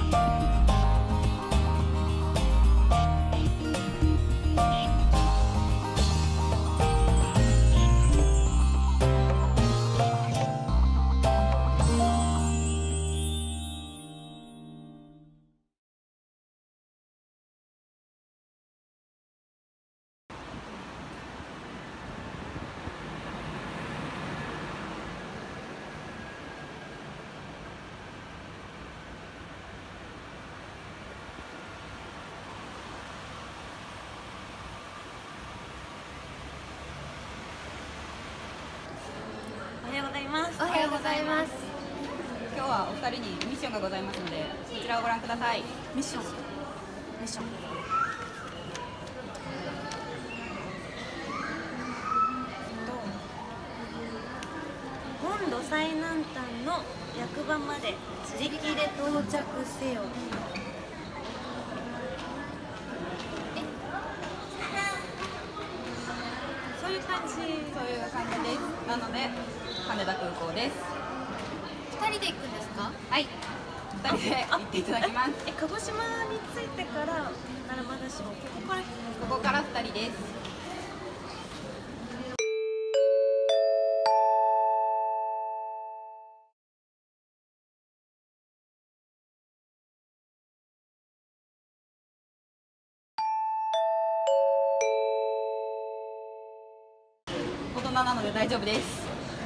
おはようございます。 おはようございます。 今日はお二人にミッションがございますので、こちらをご覧ください。 ミッション。本土最南端の役場まで自力で到着せよ。そういう感じ。 そういう感じです。なので羽田空港です。 2人で行くんですか？ はい、2人で行っていただきます。 鹿児島に着いてからならまだしも、 ここから2人です。大人なので大丈夫です。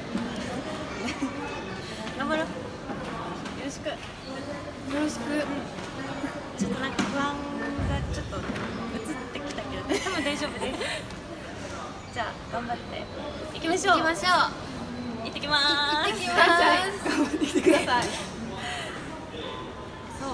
頑張ろう。よろしく。よろしく。ちょっとなんか不安がちょっと移ってきたけど、多分大丈夫です。じゃあ頑張って行きましょう。 行きましょう。 行ってきまーす。 行ってきます。 頑張ってきてください。 そう。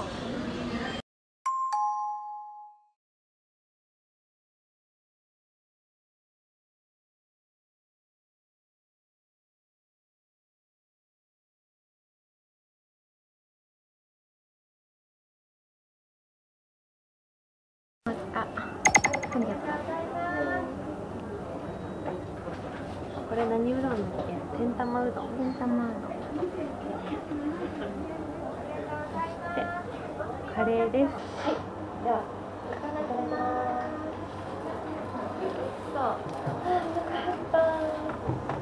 これ何うどんだっけ？天玉うどん。天玉うどん。で、カレーです。はい。では、そう。よかった。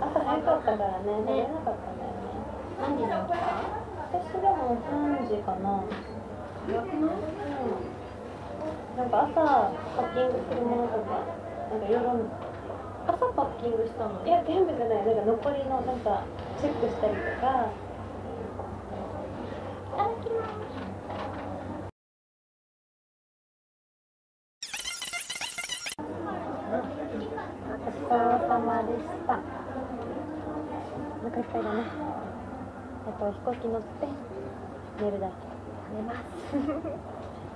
朝早かったからね、寝れなかったんだよね。何時に起きた？私でも3時かな。早くない？うん。なんか朝パッキングするものとか、なんか夜朝パッキングしたの？いや全部じゃない、なんか残りのなんかチェックしたりとか。いただきます。ごちそうさまでした。お腹いっぱいだね。飛行機乗って寝るだけ。寝ます。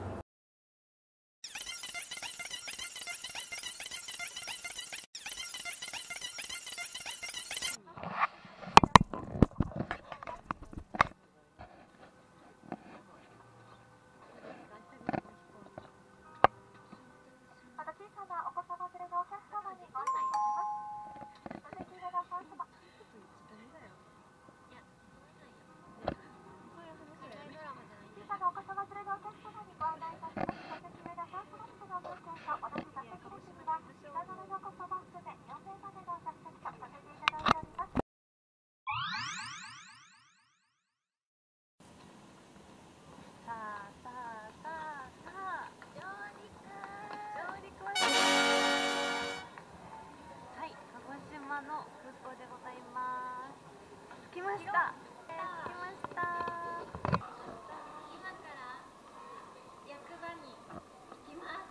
の空港でございます。着きました。着きました。今から役場に行きます。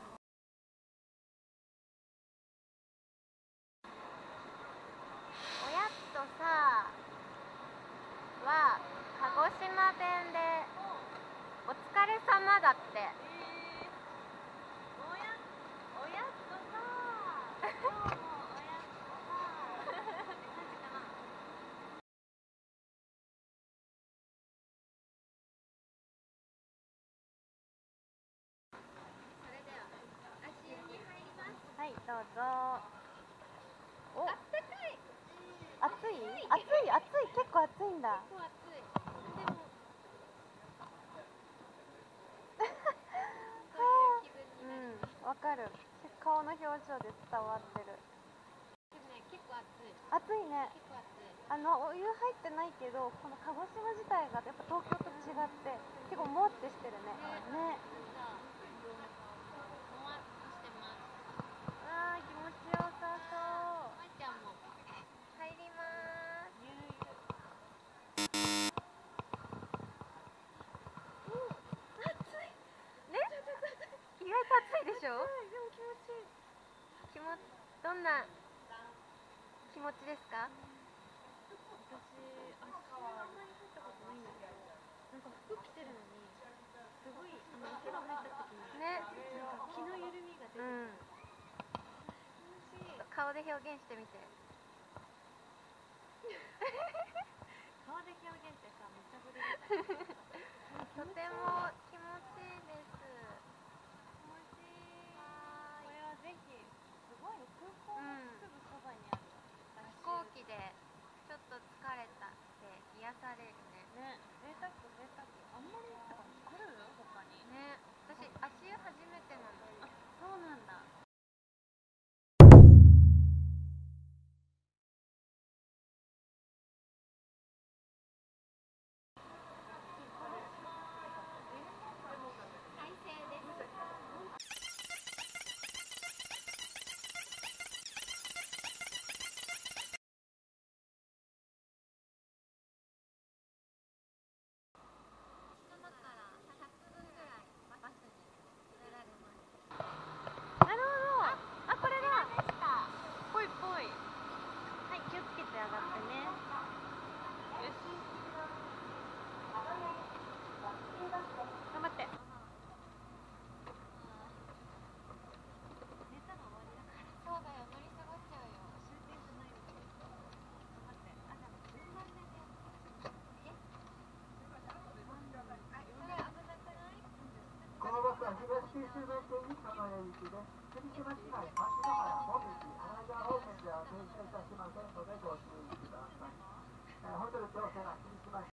おやつとさは鹿児島弁でお疲れ様だって。おやつとさはい、どうぞ。お、あったかい。暑い？暑い、結構暑いんだ。結構暑い。でもかる。顔の表情で伝わってる。 でもね、結構暑い。 暑いね。 結構暑い。 お湯入ってないけど、この鹿児島自体がやっぱ東京と違って結構もってしてるね。ね。 もわっとしてます。 あー気持ちよさそう。 まいちゃんも入ります。 ゆるゆる。暑い。ね？意外と暑いでしょ？でも気持ちいい。どんな気持ちですか？私、足はあんまり入ったことないんだけど、なんか服着てるのに、すごいお風呂入った時にね、なんか気の緩みが出てくる。気持ちいい。顔で表現してみて。顔で表現ってさ、めっちゃぶれる。とても気持ちいいです。気持ちいい。これはぜひ、すごいね、空港のすぐそばにある。飛行機でちょっと疲れたって癒されるね。ね、贅沢贅沢。あんまりとかある？他に。ね、私足湯初めてなの。あ、そうなんだ。 快晴です。今から100分ぐらいバスに揺られます。 なるほど。あ、これだ。 でした。 ぽいぽい。はい、気をつけて上がってね。よし。頑張って。寝たの終わりだから。 そうだよ、乗り過ごしちゃうよ。 終点じゃないのに。頑張って。あ、じゃあ順番でね。 それ危なくない？ このバスは東九州弁線に加賀屋行きで、霧島市内、牧之原、本駅、柳川方面では停車いたしませんのでご注意ください。ホテル乗船は霧島市